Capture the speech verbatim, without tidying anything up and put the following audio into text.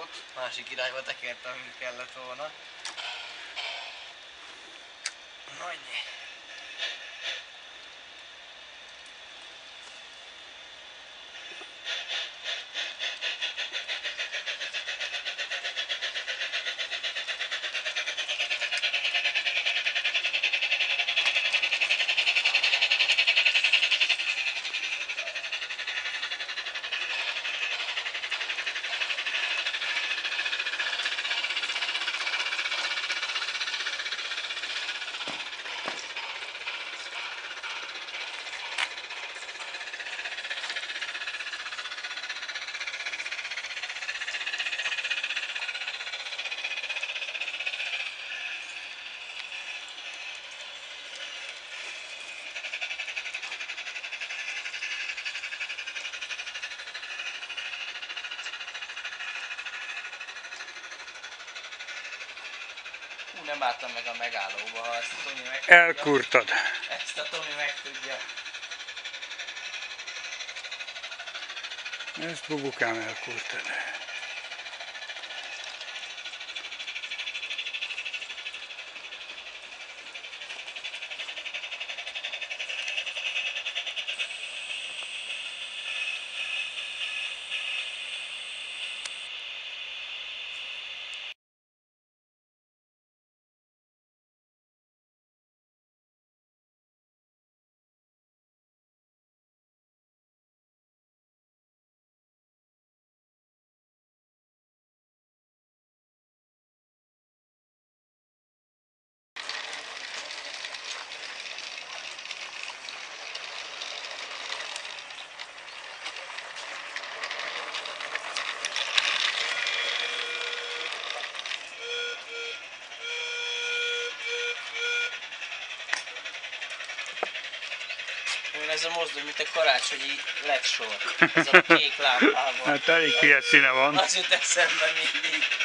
autót, másik irányba tekertem, mint kellett volna. Annyi. Nem álltam meg a megállóba, ha ezt a Tomi meg tudja. Elkurtad. Ezt a Tomi meg tudja. Ezt bubukám elkurtad. Ez a mozdony, mint a karácsonyi led sor. Ez a kék lámpával. Hát elég hülye színe van. Az jut eszembe mindig.